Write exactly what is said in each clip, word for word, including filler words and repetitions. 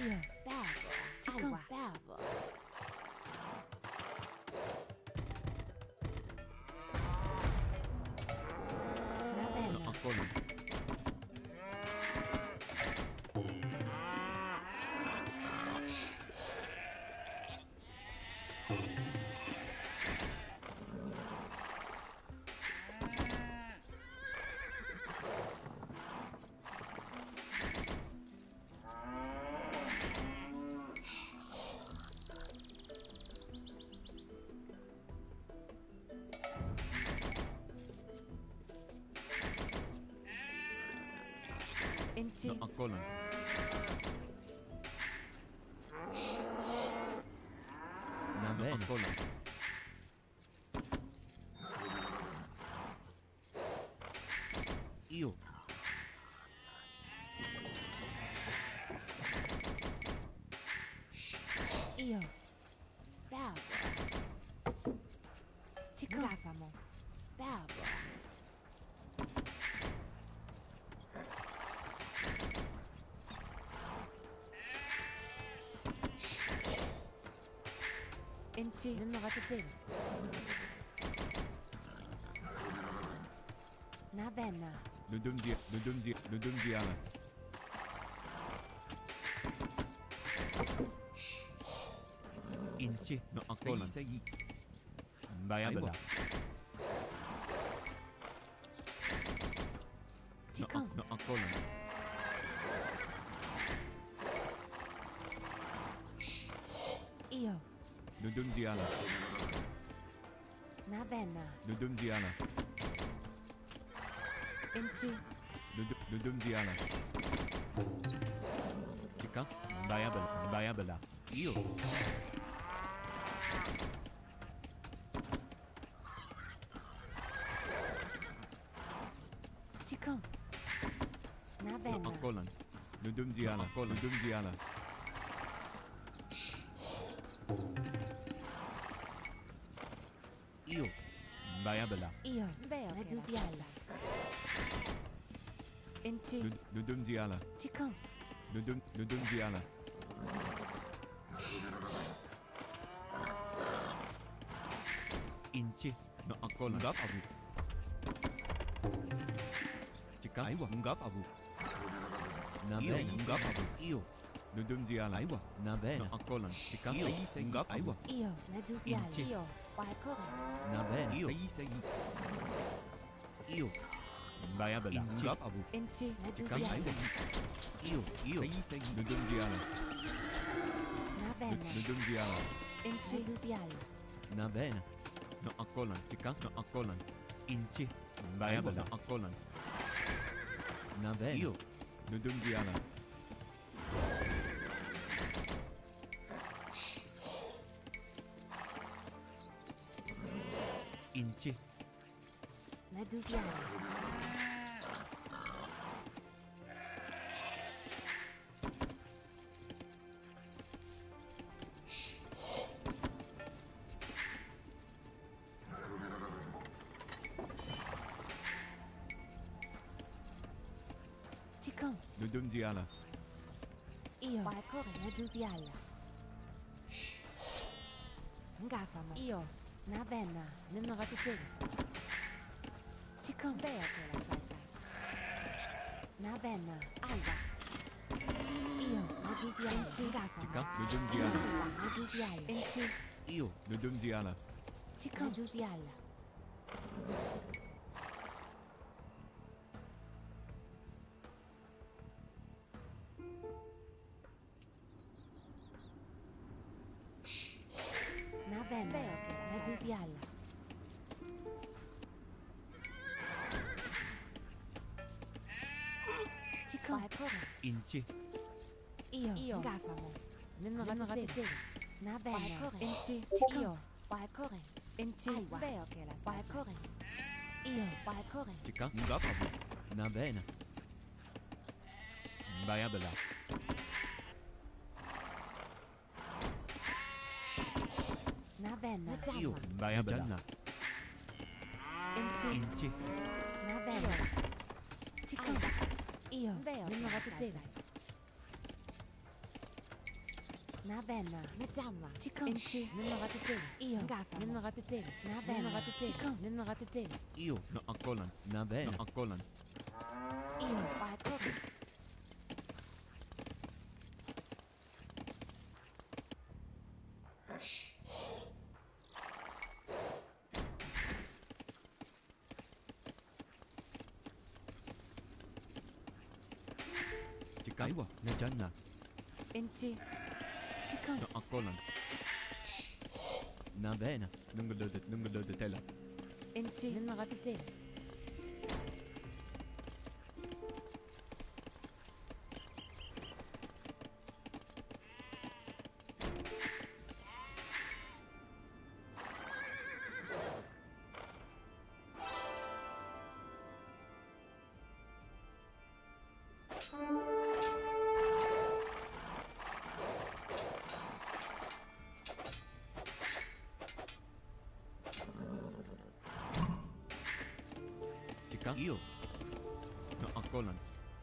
Io. Babo. Agua. Babo. Va bene. No, ancora. Inci. No, ancora. Va No, bene. ancora. Io. Io. Babo. Chico. Gafamo. Babo. Inci. Non ho fatto bene. Va bene. Nudumzi, nudumzi, nudumziana. Inci. No, ancora. Sei. Bayabla. Chico. No, no, ancora. Io. Nudumziana. Va bene. Nudumziana. Inci. Nudumziana. Chica. Bayabla. Bayabla. Io. Chico. Va No, bene. ancora. Nudumziana. Ancora. Nudumziana. Io. Bayabla. Io. Veo. Medusiala. Inci. Nudumziana. Chico. Nudum, nudumziana. Inci. No, ancora. Ngap abu. Chica. Aiwa. Ngap abu. Na Io. bene. Ngap abu. Io. Nudumziana. Aiwa. Na No, bene. ancora. Chica. Io. Ngap Aiwa. Io. Medusiala. Inci. Io. Qualcosa. Na bene. Io. Sei. Io. Bayabla. Inci. Ngap abu. Inci. Chica. Medusiala. Aiwa. Io. Io. Sei. Nudumziana. Va bene. Nudumziana. Inci. Medusiala. Na bene. No, ancora. Chica. No, ancora. Inci. Bayabla. Aiwa. Ancora. Na bene. Io. Nudumziana. Inci. Medusiala. Chico. Nudumziana. Io. Qualcosa. Medusiala. Ngafamo. Io. Va bene. Non ho fatto bene. Chico. Veo che la salsa. Va bene. Alba. Io. Medusiala. Inci. Ngafamo. Chica. Nudumziana. Medusiala. Inci. Io. Nudumziana. Chico. Medusiala. Va bene. Veo che Medusiala. Chico. Qualcosa. Inci. Io. Io. Ngafamo. Non ho fatto bene. Va bene. Inci. Io. Qualcosa. Inci. Veo che la salsa. Qualcosa. Io. Qualcosa. Chica. Ngap abu. Na bene. Bayabla. Va bene. Io. Bayabla. Gianna. Inci. Inci. Va bene. Chico. Io. Veo. Non ho fatto bene. Na benna, mettiamola. Cicco. Inci. Non ratatele. Io. Gaffa. Non ratatele. Na benna. ratatele. Cicco. Non ratatele. Io. No akkolan. Na No bene. akkolan. Io. Vai, corri. Cika. Aiwa. Najanna. Inci. Cicco. No akkolan. Na bene. Nungulode nungulode tela. Inci. Non ratatele. Cika. Io. No akkolan.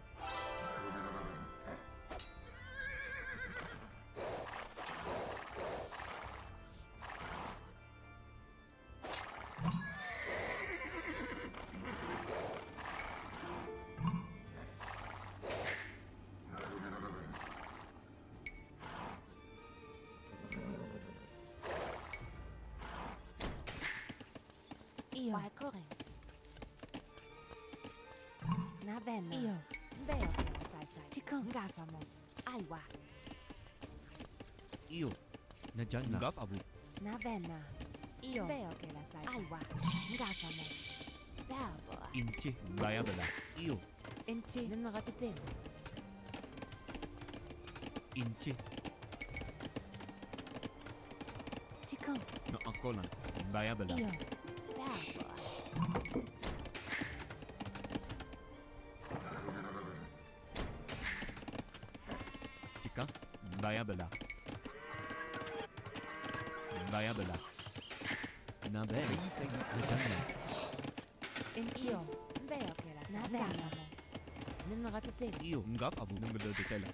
Io. Vai, corri. Na benna. Io. Veo che la sai sai. Cicco. Gaffamo. Aiwa. Io. Najanna. Ngaf abu. Na benna. Io. Veo che la sai. Aiwa. Gaffamo. Bravo. Inci. Bayabela. Io. Inci. Non ratatele. Inci. Cicco. No akkolan. Bayabela. Io. Bravo. Cika. Bayabela. Bayabela. Na bene. Najanna. Inci. Io. Veo che la sai. Na benna. Non ratatele. Io. Ngaf abu nungulode tela.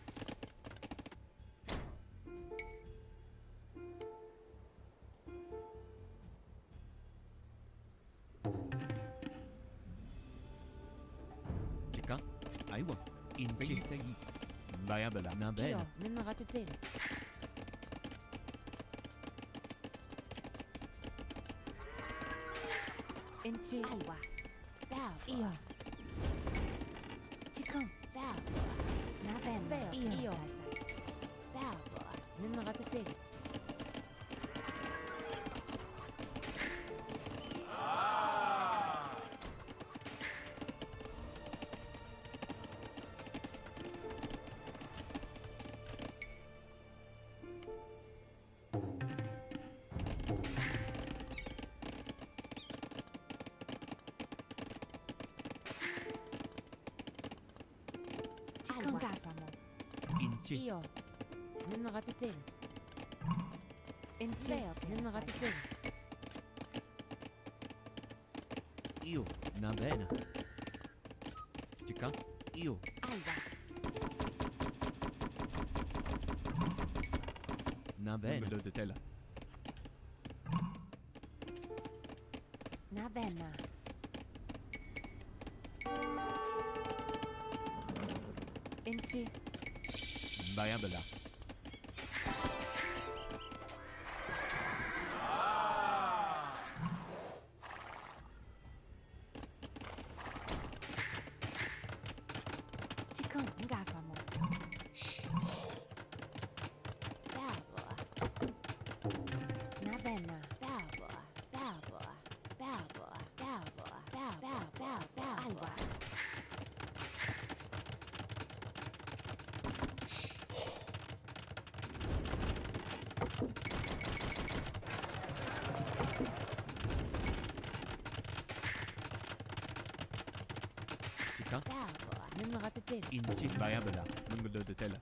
Cika. Aiwa. Inci. Bayabela. Na Io. bene. Non ratatele. Inci. Aiwa. Bravo. Io. Cicco. Bravo. Na benna. Io. Io. Bravo. Non ratatele. Cicco. Gaffamo. Inci. Io. Non ratatele. Inci. Non ratatele. Io. Na bene. Cika. Io. Aiwa. Na bene. Nungulode tela. Na benna. Inci. Bayabela. Cicco. Gaffamo. Bravo. Na benna. Bravo. Bravo. Bravo. Bravo. Bravo. Bravo. Bravo. Aiwa. Cika. Bravo. Non ratatele. Inci. Bayabela. Nungulode tela.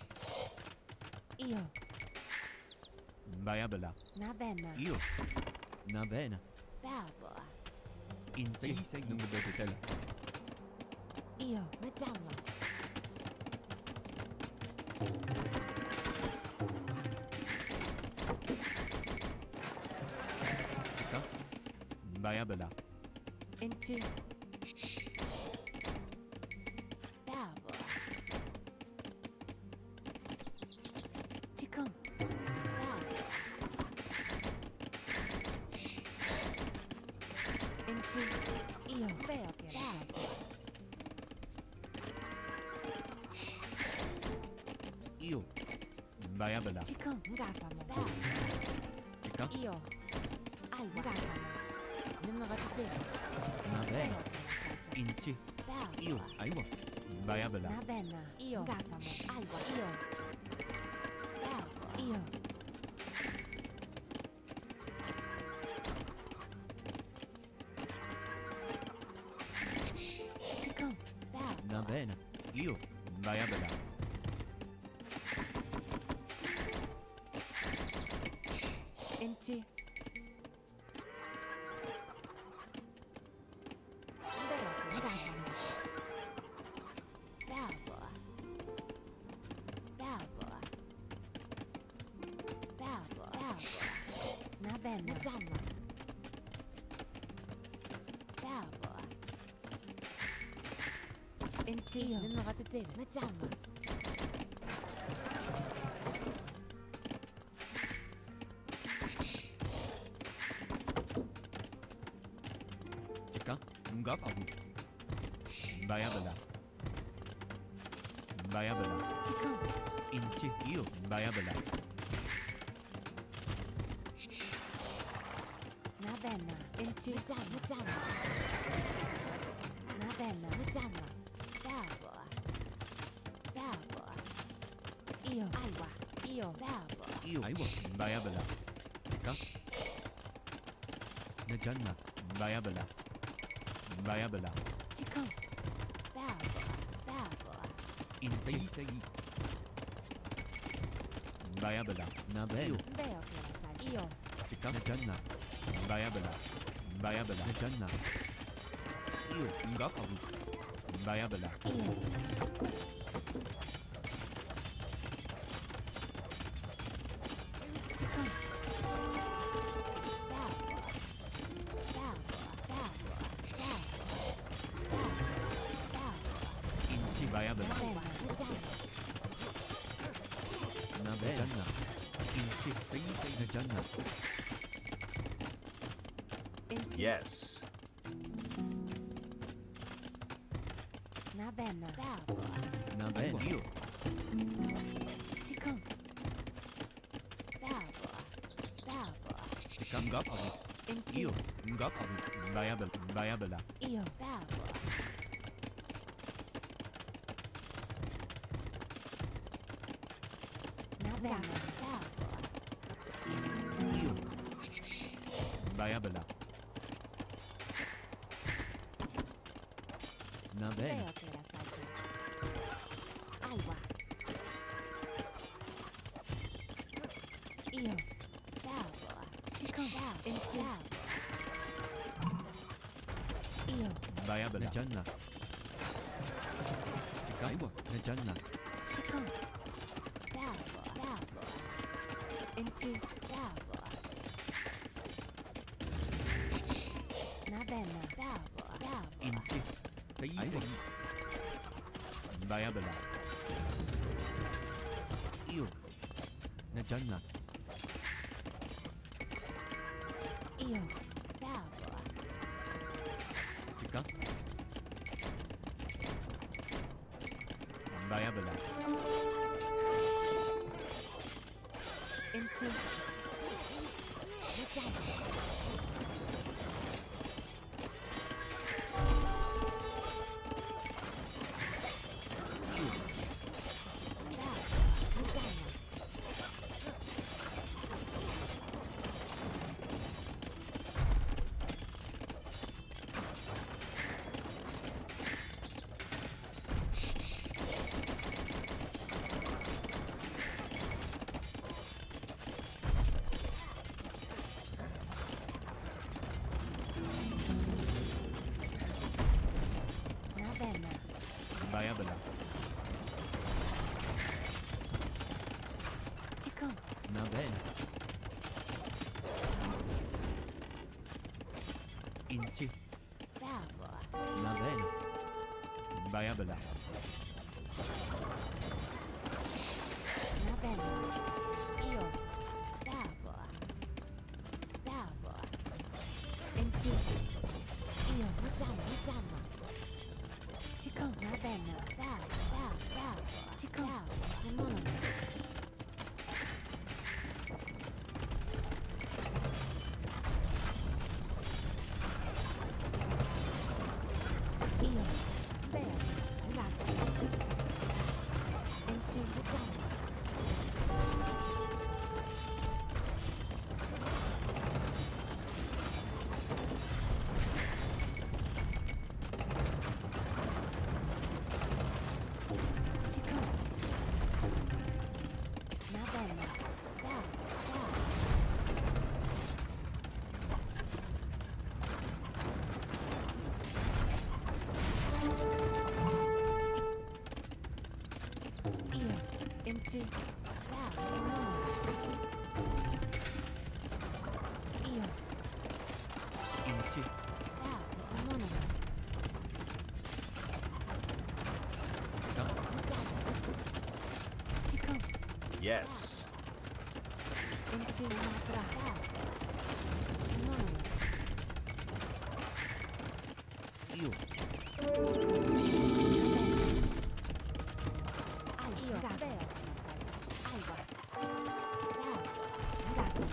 Io. Bayabela. Na benna. Io. Na bene. Bravo. Inci. Nungulode tela. Io. Mettiamola. Bayabala. Into. Bravo. Chicão. Bravo. Into. Io. Veo che era. Io. Bayabala. Chicão. Ngafamo. Bravo. Chica. Io. Alba. Ngafamo. Non ratite. Na bene. Veo che era. Inci. Bravo. Io. Aiwa. Bayabala. Na benna. Io. Ngafamo. Alba. Io. Bravo. Io. Chicão. Bravo. Na bene. Io. Bayabala. Inci. Veo che ngafamo. Bravo. Bravo. Bravo. Bravo. Na benna. Jamma. Bravo. Inci. Io. Non ratite. Ma jamma. Chica. Ngapabu. Bayabala. Bayabala. Chicão. Inci. Io. Bayabala. Na benna. Inci. Jamma. Jamma. Na benna. Jamma. Bravo. Bravo. Io. Alba. Io. Bravo. Io. Aiwa. Bayabala. Chica. Na janna. Bayabala. Bayabala. Chicão. Bravo. Bravo. Inci. Sei. Bayabala. Na bene. Veo che la sai. Io. Chica. Na janna. Bayabala. Bayabala. Na janna. Io. Ngapabu. Bayabala. Io. Chicão. Bravo. Bravo. Bravo. Bravo. Bravo. Inci Bayabala. Bella. Già. Na bene. Janna. Inci. Sei. Sei. Na janna. Inci. Yes. Na benna. Bravo. Na bene. Io. Chicão. Bravo. Bravo. Chica. Ngapabu. Inci. Io. Ngapabu. Bayabala. Bayabala. Io. Bravo. Na benna. Bravo. Io. Bayabala. Na bene. Veo che la sai. Alba. Io. Bravo. Chicão. Bravo. Inci. Io. Na Bayabala. janna. Chica. Aiwa. Na janna. Chicão. Bravo. Bravo. Inci. Bravo. Na benna. Bravo. Bravo. Inci. Sei. Sei. Bayabala. Io. Na janna. Io. Bravo. Chica. Bayabala. Inci. Già. Bravo. Già. Na benna. Bayabala. Chicão. Na bene. Inci. Bravo. Na bene. Bayabala. Na bene. Io. Bravo. Bravo. Inci. Io. Facciamo, facciamo. Chico, na bene. Bravo, bravo, bravo. Chico, Simone. Io. Bene. Grazie. Inci, facciamo. Chico. Na bene. Bravo, bravo. Io. Inci. Bravo, Simone. Io. Inci. Bravo, Simone. Ka. Facciamo. Chico. Yes. Inci. Bravo. Simone. Io. Io. Caffè. Agua. Bravo. Caffè.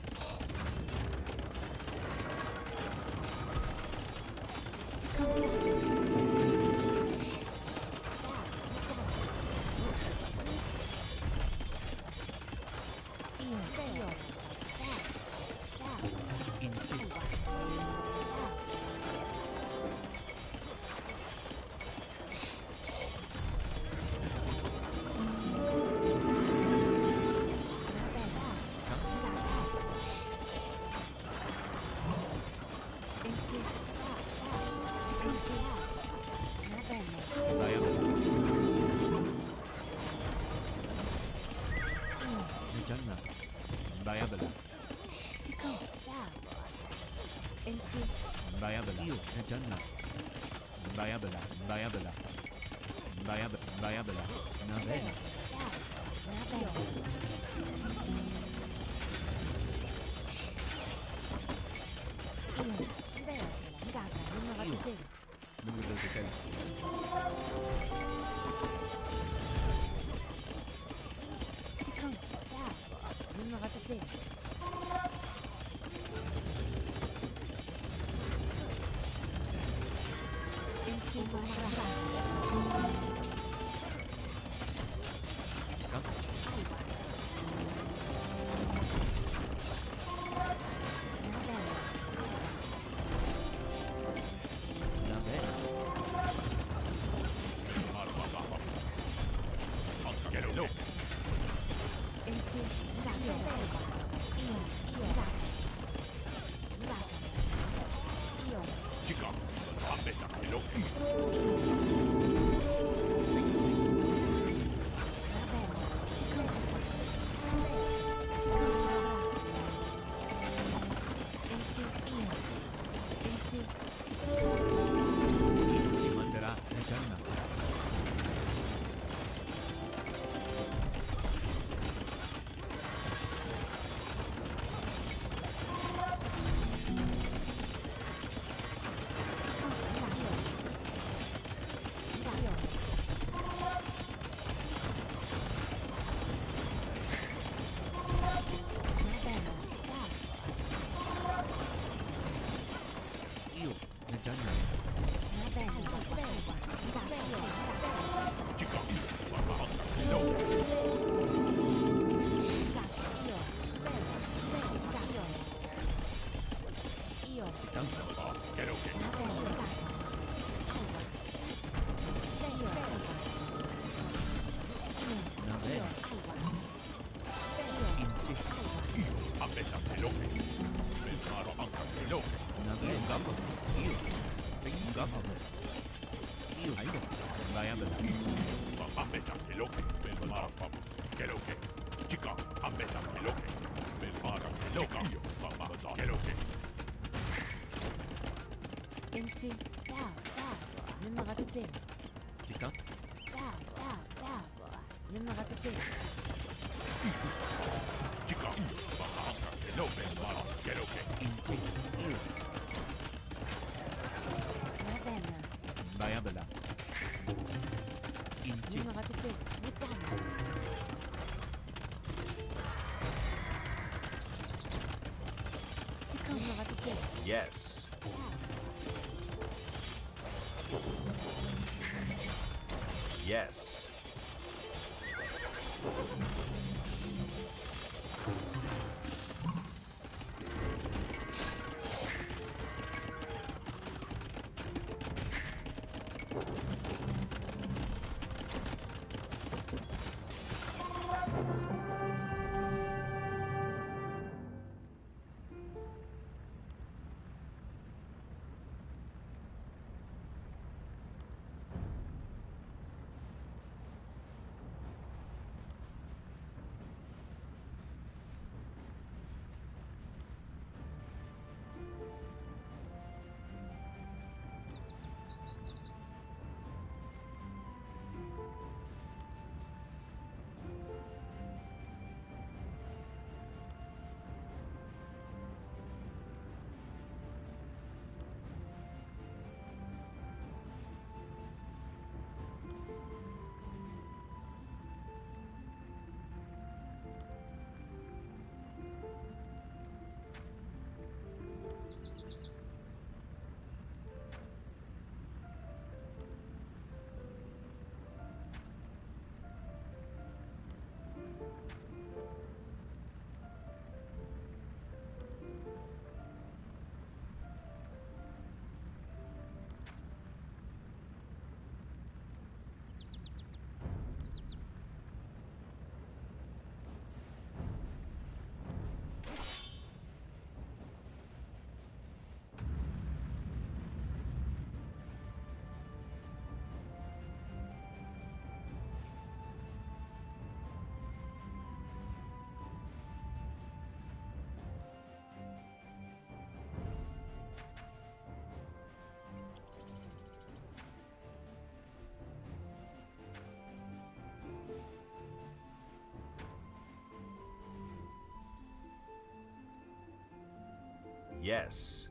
Chico. Bravo. Io. Io. Bravo. Bravo. Inci. Agua. Bravo. Bayabala. Na gianna. Bayabala. Bayabala. Io. Na gianna. Bayabala. Bayabala. Bayabala. Bayabala. Na bene. Numero de sequência. Ka. Na bene. Inci manderà. Na gianna. Io. Na gianna. Io. Ka. Na bene. Inci. Na bene. Io. Gabba. Io. Aido. Bayabala. Inci, da, da, numero tre. Chica. Da, da, da, numero tre. Chica. Baja. Keroke. Baja. Keroke. Inci. Io. Navenna, Baia bella. Inci. numero tre. Buzzano. Chica, numero tre. Yes. Yes. Yes.